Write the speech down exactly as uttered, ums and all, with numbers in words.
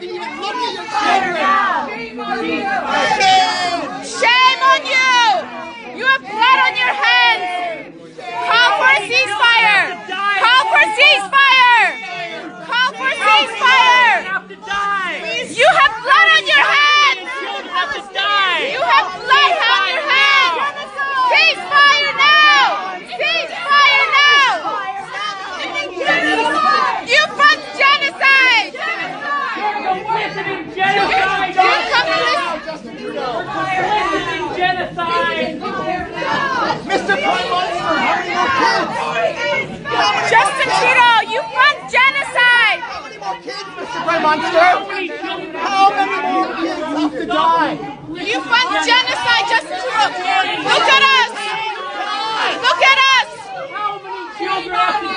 fucking even look at your children! Shame on you! You have blood on your hands! Call for a ceasefire! Call for a ceasefire! Call for a ceasefire! You have blood on your hands! You have blood on your hands! Ceasefire now! Ceasefire now! You fund genocide! Genocide! You communist! Genocide! Mister Prime Minister, how many more kids? Justin Trudeau, you fund genocide! How many more kids, Mister Prime Minister? How many more kids have to die? You fund genocide, Justin Trudeau! Look at us! Look at us! How many children have to